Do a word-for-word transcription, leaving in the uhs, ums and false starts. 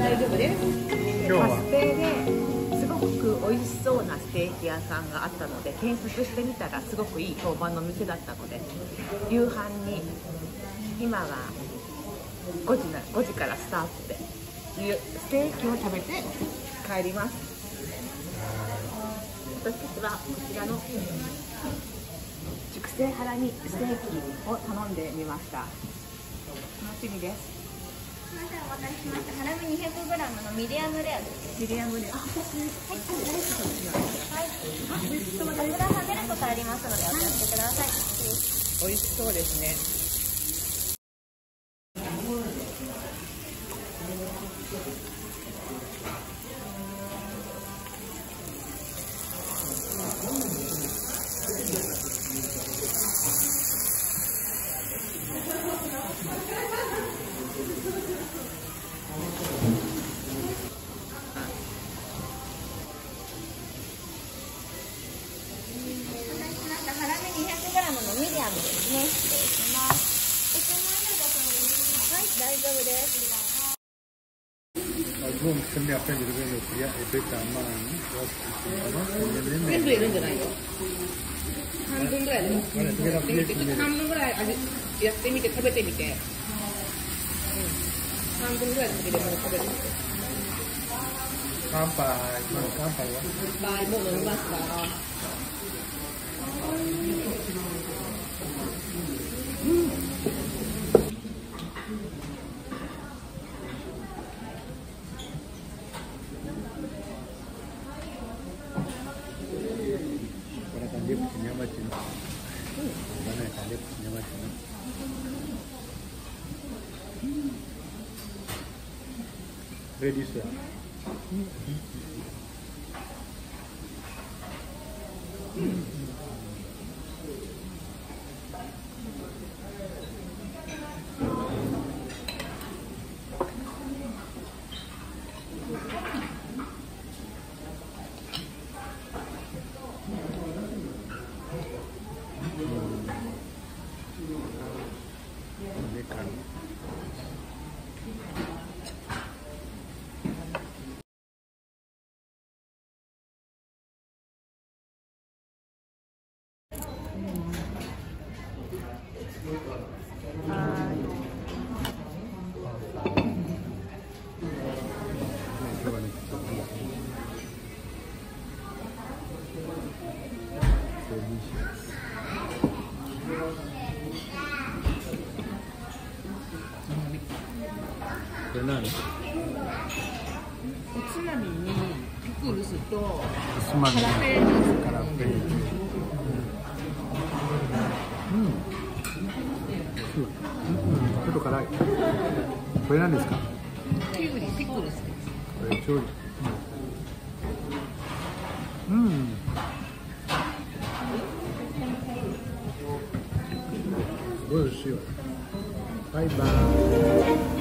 大丈夫です。 今日はバス停ですごく美味しそうなステーキ屋さんがあったので検索してみたらすごくいい評判の店だったので、夕飯に今はごじなごじからスタートでステーキを食べて帰ります。私たちはこちらの熟成ハラミステーキを頼んでみました。楽しみです。 すみません、お待たせしました。ハラミ にひゃくグラム のミディアムレアです。 ミディアムで、あ、私、はい、 はい、 あ、美味しそうです。 油はねることありますのでお気をつけください。 美味しそうですね。 ハラミ にひゃくグラム のミディアムですね。失礼します。いちまん円ご購入します。はい、大丈夫です。 全部いるんじゃないの？半分ぐらいでも。半分ぐらい味やってみて食べてみて。うん、半分ぐらい食べて食べてみて。 乾杯。乾杯は？ 乾杯、もう飲みますか？うん。 Dia punya macam mana kan dia punya macam ready sudah.これ何？おつまみにピクルスとカラページュース。 カラページュース。うん。ちょっと辛い。これ何ですか？ キュウリピクルスです。 これ調理。うん。すごい美味しいよ。バイバイ。